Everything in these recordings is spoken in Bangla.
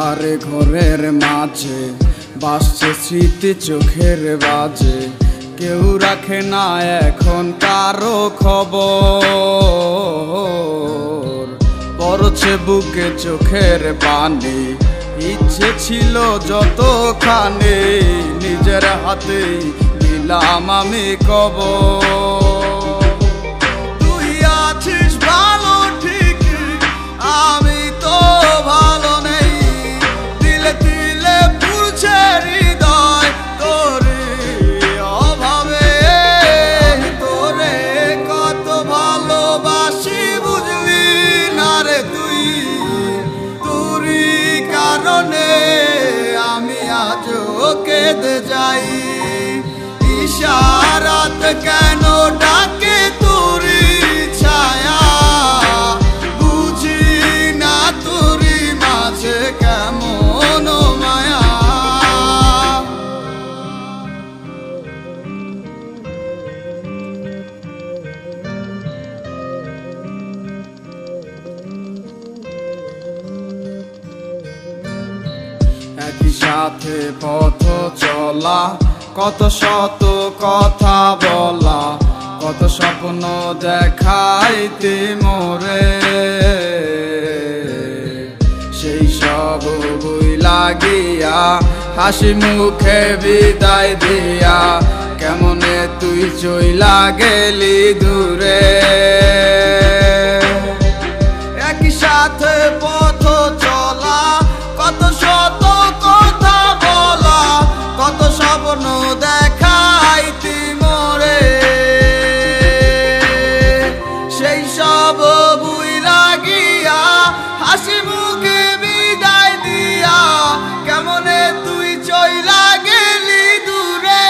আধারে ঘরের মাঝে বাসছে স্মৃতি চোখের বাজে, কেউ রাখে না এখন কারো খবর। পড়ছে বুকে চোখের পানি, ইচ্ছে ছিল যতখানি, নিজের হাতেই দিলাম আমি কবর। তুই আছিস ভালো ঠিক, আমি তো ভালো নেই, দিলে দিলে পুড়ছে হৃদয় তোর অভাবে। তোরে কত ভালোবাসি বুঝলি না রে তুই, তোরই কারণে আমি আজও কেঁদে যাই। ইশারাত কেন ডাকে তোরি ছায়া, বুঝি না তোরি মাঝে কেমন মায়া। একই সাথে পথ চলা, কত শত কথা বলা, কত স্বপ্ন দেখাইতে মোরে, সেই সব বই লাগিয়া হাসি মুখে বিদায় দিয়া, কেমনে তুই চইলা গেলি দূরে। একই সাথে পথ চলা, কত শত কথা বলা, কত স্বপ্ন দেখাইতি মোরে, সেই সব বুই লাগিয়া হাসি মুখে বিদায় দিয়া, কেমনে তুই চইলা গেলি দূরে।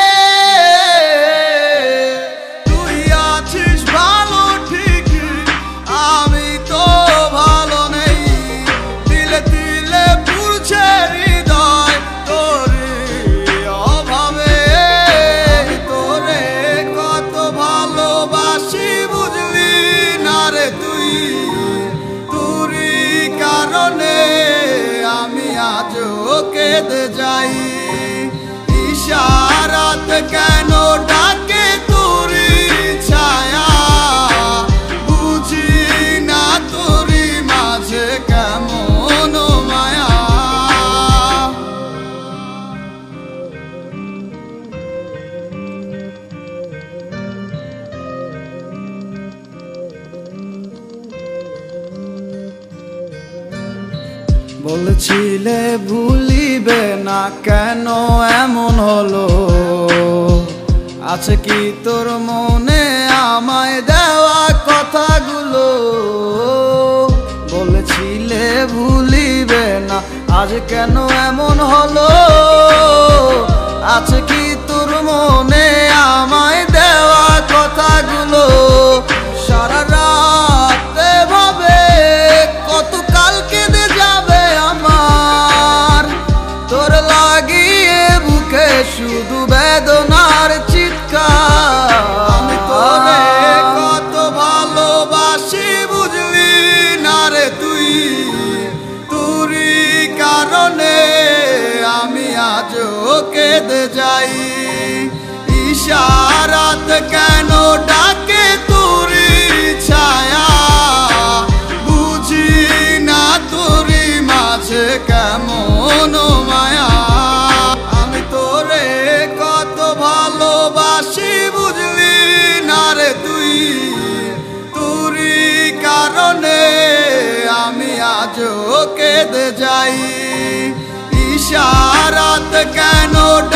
তুই আছিস ভালো ঠিক, আমি তো ভালো নেই, দিলে দিলে পুড়ছে হৃদয় তোর অভাবে। তোরে কত ভালোবাসি বুঝলি না রে তুই, তোরই কারণে আমি আজও কেঁদে যাই। ইশারাত কেন ডাকে তোরি ছায়া, বুঝি না তোরি মাঝে কেমন মায়া। বলছিলে ভুলিবে না, কেন এমন হলো? আছে কি তোর মনে আমায় দেওয়া কথাগুলো? বলেছিলে ভুলিবে না, আজ কেন এমন হলো? আছে কি তোর মনে আমায় দেওয়া কথাগুলো? সারা রাত ভাবে কত কাল কেঁদে যাবে আমার, তোর লাগিয়ে বুকে শুধু বেদনার চিৎকার। আমি তোরে কত ভালোবাসি বুঝলি না রে তুই, তোরই কারণে আমি আজও কেঁদে যাই। ইশারাত কেন ডাকে তোরি ছায়া, বুঝি না তোরি মাঝে কেমন মায়া। আমি তোরে কত ভালোবাসি বুঝলি না রে তুই, তোরই কারণে আমি আজও কেঁদে যাই। ইশারাত কেন